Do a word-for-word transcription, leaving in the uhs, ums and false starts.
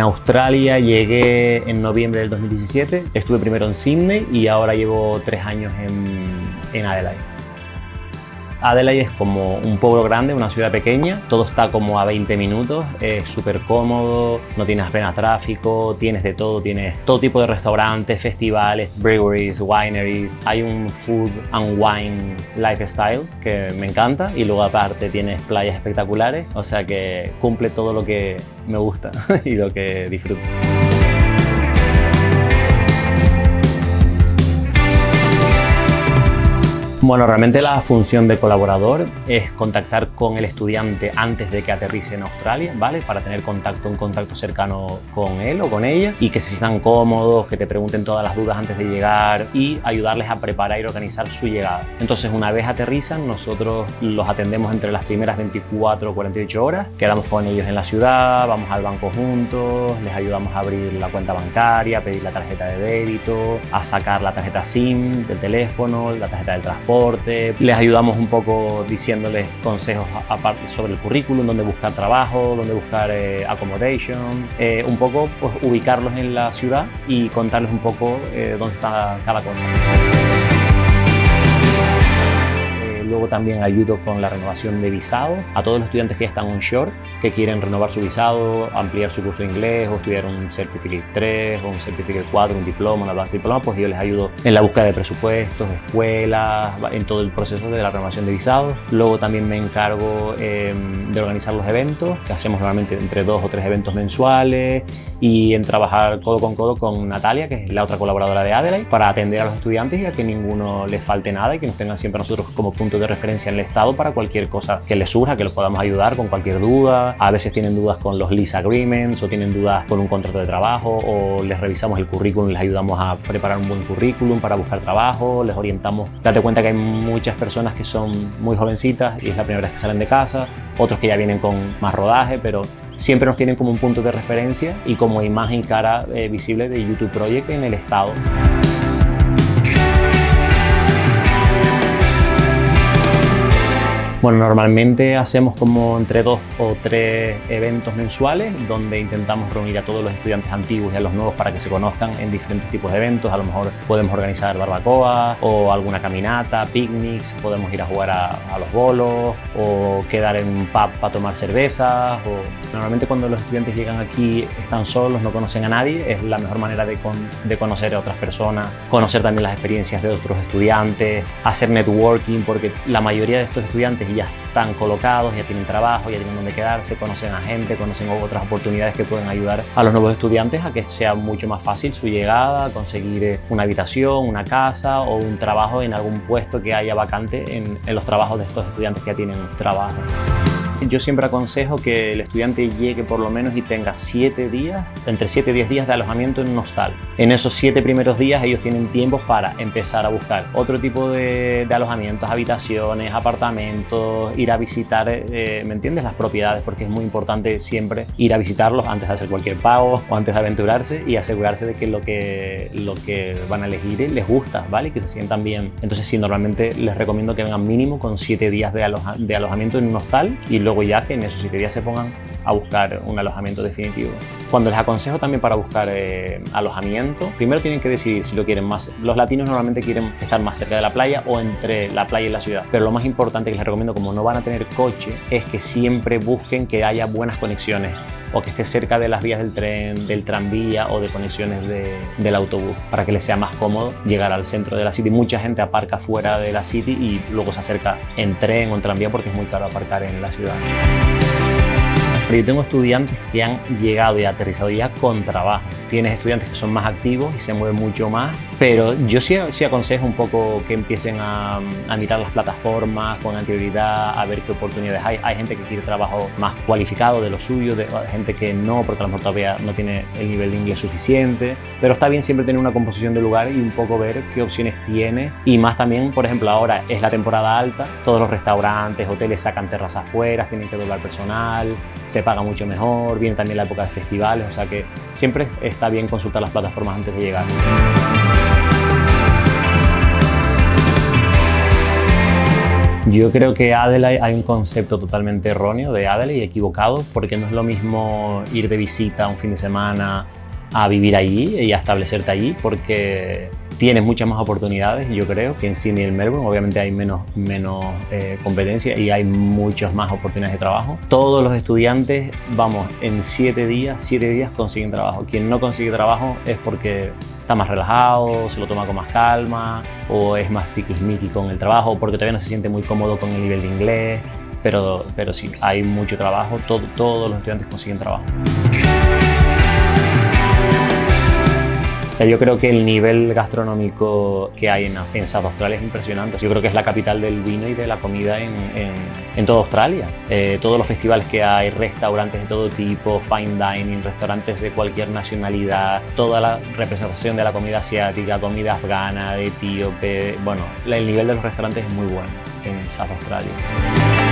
Australia llegué en noviembre del dos mil diecisiete, estuve primero en Sydney y ahora llevo tres años en, en Adelaide. Adelaide es como un pueblo grande, una ciudad pequeña, todo está como a veinte minutos, es súper cómodo, no tienes apenas tráfico, tienes de todo, tienes todo tipo de restaurantes, festivales, breweries, wineries, hay un food and wine lifestyle que me encanta y luego aparte tienes playas espectaculares, o sea que cumple todo lo que me gusta y lo que disfruto. Bueno, realmente la función de colaborador es contactar con el estudiante antes de que aterrice en Australia, ¿vale? Para tener contacto, un contacto cercano con él o con ella y que se sientan cómodos, que te pregunten todas las dudas antes de llegar y ayudarles a preparar y organizar su llegada. Entonces, una vez aterrizan, nosotros los atendemos entre las primeras veinticuatro o cuarenta y ocho horas, quedamos con ellos en la ciudad, vamos al banco juntos, les ayudamos a abrir la cuenta bancaria, a pedir la tarjeta de débito, a sacar la tarjeta SIM del teléfono, la tarjeta del transporte. Les ayudamos un poco diciéndoles consejos aparte sobre el currículum, dónde buscar trabajo, dónde buscar eh, accommodation, eh, un poco pues, ubicarlos en la ciudad y contarles un poco eh, dónde está cada cosa. Luego también ayudo con la renovación de visado a todos los estudiantes que ya están onshore, que quieren renovar su visado, ampliar su curso de inglés o estudiar un Certificate tres o un Certificate cuatro, un diploma, un Advanced Diploma, pues yo les ayudo en la búsqueda de presupuestos, escuelas, en todo el proceso de la renovación de visados. Luego también me encargo eh, de organizar los eventos, que hacemos normalmente entre dos o tres eventos mensuales, y en trabajar codo con codo con Natalia, que es la otra colaboradora de Adelaide, para atender a los estudiantes y a que ninguno les falte nada y que nos tengan siempre a nosotros como punto de referencia en el estado para cualquier cosa que les surja, que los podamos ayudar con cualquier duda. A veces tienen dudas con los lease agreements o tienen dudas con un contrato de trabajo, o les revisamos el currículum, les ayudamos a preparar un buen currículum para buscar trabajo, les orientamos. Date cuenta que hay muchas personas que son muy jovencitas y es la primera vez que salen de casa, otros que ya vienen con más rodaje, pero siempre nos tienen como un punto de referencia y como imagen y cara eh, visible de YouTube Project en el estado. Bueno, normalmente hacemos como entre dos o tres eventos mensuales donde intentamos reunir a todos los estudiantes antiguos y a los nuevos para que se conozcan en diferentes tipos de eventos. A lo mejor podemos organizar barbacoa o alguna caminata, picnics, podemos ir a jugar a, a los bolos o quedar en un pub para tomar cervezas. O... Normalmente cuando los estudiantes llegan aquí están solos, no conocen a nadie, es la mejor manera de, con, de conocer a otras personas, conocer también las experiencias de otros estudiantes, hacer networking, porque la mayoría de estos estudiantes ya están colocados, ya tienen trabajo, ya tienen donde quedarse, conocen a gente, conocen otras oportunidades que pueden ayudar a los nuevos estudiantes a que sea mucho más fácil su llegada, conseguir una habitación, una casa o un trabajo en algún puesto que haya vacante en, en los trabajos de estos estudiantes que ya tienen trabajo. Yo siempre aconsejo que el estudiante llegue por lo menos y tenga siete días, entre siete y diez días de alojamiento en un hostal. En esos siete primeros días ellos tienen tiempo para empezar a buscar otro tipo de, de alojamientos, habitaciones, apartamentos, ir a visitar, eh, ¿me entiendes?, las propiedades, porque es muy importante siempre ir a visitarlos antes de hacer cualquier pago o antes de aventurarse y asegurarse de que lo que, lo que van a elegir les gusta, ¿vale?, y que se sientan bien. Entonces sí, normalmente les recomiendo que vengan mínimo con siete días de, aloja, de alojamiento en un hostal y luego ya que en esos siete días se pongan a buscar un alojamiento definitivo. Cuando les aconsejo también para buscar eh, alojamiento, primero tienen que decidir si lo quieren más. Los latinos normalmente quieren estar más cerca de la playa o entre la playa y la ciudad, pero lo más importante que les recomiendo, como no van a tener coche, es que siempre busquen que haya buenas conexiones o que esté cerca de las vías del tren, del tranvía o de conexiones de, del autobús, para que les sea más cómodo llegar al centro de la city. Mucha gente aparca fuera de la city y luego se acerca en tren o en tranvía porque es muy caro aparcar en la ciudad. Yo tengo estudiantes que han llegado y aterrizado ya con trabajo. Tienes estudiantes que son más activos y se mueven mucho más, pero yo sí, sí aconsejo un poco que empiecen a, a mirar las plataformas con anterioridad, a ver qué oportunidades hay. Hay gente que quiere trabajo más cualificado de lo suyo, de, gente que no, porque a lo mejor todavía no tiene el nivel de inglés suficiente, pero está bien siempre tener una composición de lugar y un poco ver qué opciones tiene. Y más también, por ejemplo, ahora es la temporada alta, todos los restaurantes, hoteles sacan terrazas afuera, tienen que doblar personal, se paga mucho mejor, viene también la época de festivales, o sea que siempre está bien consultar las plataformas antes de llegar. Yo creo que Adelaide hay un concepto totalmente erróneo de Adelaide y equivocado, porque no es lo mismo ir de visita un fin de semana a vivir allí y a establecerte allí, porque tienes muchas más oportunidades, yo creo, que en Sydney y en Melbourne. Obviamente hay menos, menos eh, competencia y hay muchas más oportunidades de trabajo. Todos los estudiantes, vamos, en siete días, siete días consiguen trabajo. Quien no consigue trabajo es porque está más relajado, se lo toma con más calma, o es más tiquismiqui con el trabajo, o porque todavía no se siente muy cómodo con el nivel de inglés. Pero, pero sí, hay mucho trabajo, todo, todos los estudiantes consiguen trabajo. O sea, yo creo que el nivel gastronómico que hay en, en South Australia es impresionante. Yo creo que es la capital del vino y de la comida en, en, en toda Australia. Eh, todos los festivales que hay, restaurantes de todo tipo, fine dining, restaurantes de cualquier nacionalidad, toda la representación de la comida asiática, comida afgana, de etíope. Bueno, el nivel de los restaurantes es muy bueno en South Australia.